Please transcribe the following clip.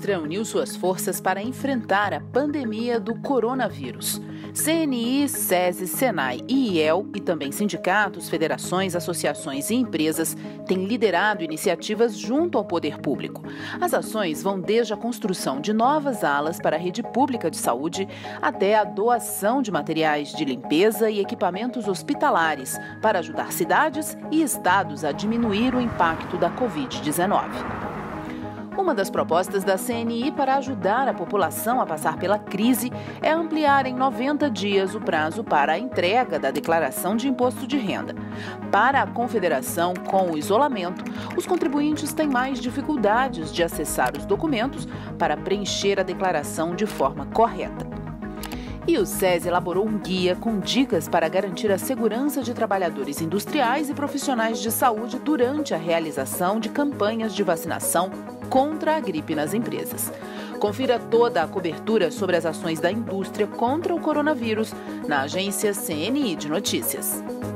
indústria uniu suas forças para enfrentar a pandemia do coronavírus. CNI, SESI, SENAI e IEL, e também sindicatos, federações, associações e empresas, têm liderado iniciativas junto ao poder público. As ações vão desde a construção de novas alas para a rede pública de saúde até a doação de materiais de limpeza e equipamentos hospitalares para ajudar cidades e estados a diminuir o impacto da Covid-19. Uma das propostas da CNI para ajudar a população a passar pela crise é ampliar em 90 dias o prazo para a entrega da declaração de imposto de renda. Para a Confederação, com o isolamento, os contribuintes têm mais dificuldades de acessar os documentos para preencher a declaração de forma correta. E o SESI elaborou um guia com dicas para garantir a segurança de trabalhadores industriais e profissionais de saúde durante a realização de campanhas de vacinação contra a gripe nas empresas. Confira toda a cobertura sobre as ações da indústria contra o coronavírus na agência CNI de Notícias.